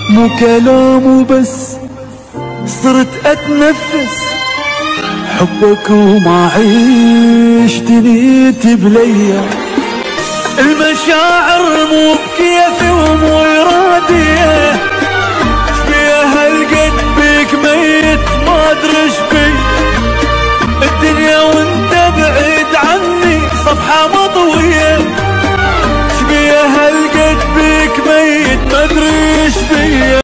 مو كلام وبس، صرت اتنفس حبك وما عيشت نيت بليا. المشاعر مو بكيفي ومو اراديه، شبيه هالقد بيك ميت ما ادري شبي. الدنيا وانت بعيد عني صفحه مطويه، شبيه هالقد بيك ميت ما ادري شبي.